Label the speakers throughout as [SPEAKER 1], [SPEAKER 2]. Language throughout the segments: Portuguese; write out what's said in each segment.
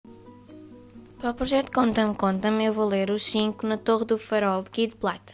[SPEAKER 1] Para o projeto Conta-me, eu vou ler os 5 na Torre do Farol de Kid Blyton.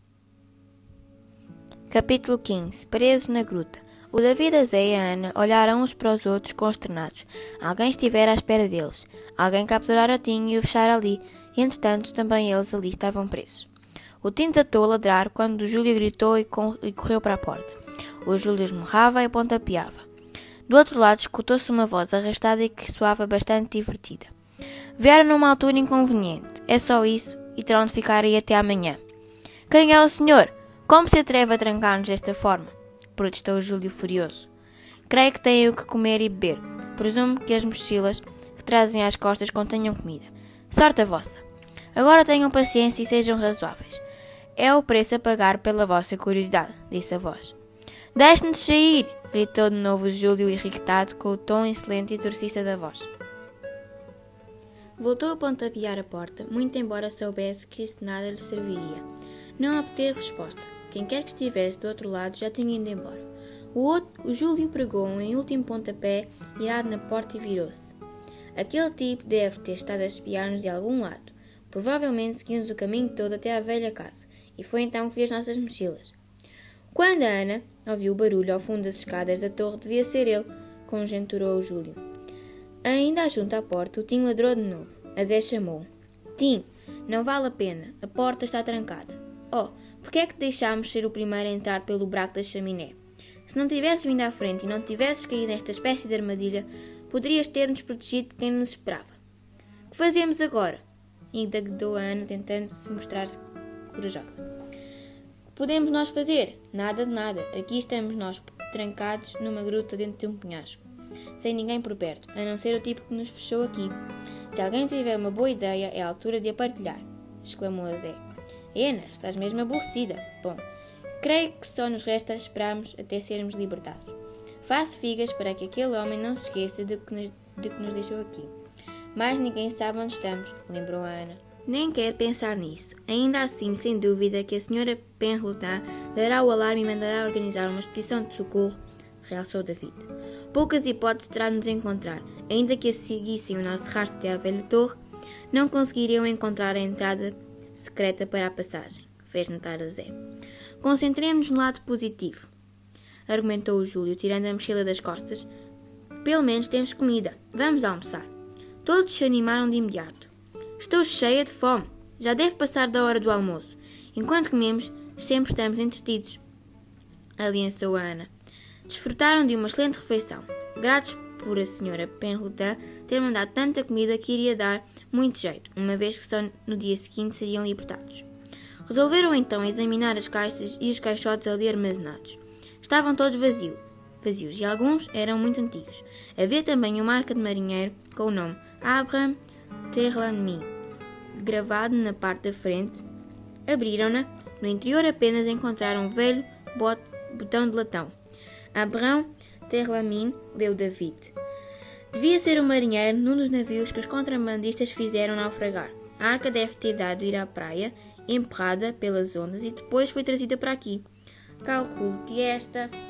[SPEAKER 1] Capítulo 15. Presos na gruta. O David, a Zé e a Ana olharam uns para os outros consternados. Alguém estivera à espera deles. Alguém capturara o Tim e o fechara ali, e entretanto também eles ali estavam presos. O Tim desatou a ladrar quando o Júlio gritou e correu para a porta. O Júlio esmurrava e pontapeava. Do outro lado escutou-se uma voz arrastada e que soava bastante divertida. Vieram numa altura inconveniente. É só isso, e terão de ficar aí até amanhã. Quem é o senhor? Como se atreve a trancar-nos desta forma? Protestou o Júlio furioso. Creio que têm o que comer e beber. Presumo que as mochilas que trazem às costas contenham comida. Sorte a vossa. Agora tenham paciência e sejam razoáveis. É o preço a pagar pela vossa curiosidade, disse a voz. Deixe-nos sair! Gritou de novo o Júlio, irritado com o tom insolente e torcista da voz. Voltou a pontapear a porta, muito embora soubesse que isso nada lhe serviria. Não obteve resposta. Quem quer que estivesse do outro lado já tinha ido embora. O Júlio pregou um último pontapé, irado na porta e virou-se. Aquele tipo deve ter estado a espiar-nos de algum lado. Provavelmente seguiu-nos o caminho todo até à velha casa, e foi então que viu as nossas mochilas. Quando a Ana ouviu o barulho ao fundo das escadas da torre, devia ser ele, conjecturou o Júlio. Ainda junto à porta, o Tim ladrou de novo. A Zé chamou. Tim, não vale a pena, a porta está trancada. Oh, porquê é que deixámos ser o primeiro a entrar pelo buraco da chaminé? Se não tivesses vindo à frente e não tivesses caído nesta espécie de armadilha, poderias ter-nos protegido de quem nos esperava. O que fazemos agora? Indagou a Ana, tentando se mostrar-se corajosa. O que podemos nós fazer? Nada de nada. Aqui estamos nós, trancados numa gruta dentro de um penhasco, sem ninguém por perto, a não ser o tipo que nos fechou aqui. Se alguém tiver uma boa ideia, é a altura de a partilhar, exclamou a Zé. Ana, estás mesmo aborrecida. Bom, creio que só nos resta esperarmos até sermos libertados. Faço figas para que aquele homem não se esqueça de que nos deixou aqui. Mas ninguém sabe onde estamos, lembrou a Ana. Nem quer pensar nisso. Ainda assim, sem dúvida que a senhora Penrelutin dará o alarme e mandará organizar uma expedição de socorro, realçou David. Poucas hipóteses terá de nos encontrar. Ainda que a seguissem o nosso rastro até à velha torre, não conseguiriam encontrar a entrada secreta para a passagem, fez notar a Zé. Concentremos-nos no lado positivo, argumentou o Júlio, tirando a mochila das costas. Pelo menos temos comida. Vamos almoçar. Todos se animaram de imediato. Estou cheia de fome. Já deve passar da hora do almoço. Enquanto comemos, sempre estamos entretidos, aliançou a Ana. Desfrutaram de uma excelente refeição, gratos por a senhora Penrelutin ter mandado tanta comida que iria dar muito jeito, uma vez que só no dia seguinte seriam libertados. Resolveram então examinar as caixas e os caixotes ali armazenados. Estavam todos vazios e alguns eram muito antigos. Havia também uma marca de marinheiro com o nome Abraham Terlami gravado na parte da frente. Abriram-na. No interior apenas encontraram um velho botão de latão. Abraham Terlamin, leu David. Devia ser um marinheiro num dos navios que os contrabandistas fizeram naufragar. A arca deve ter dado ir à praia, emperrada pelas ondas, e depois foi trazida para aqui. Calculo que esta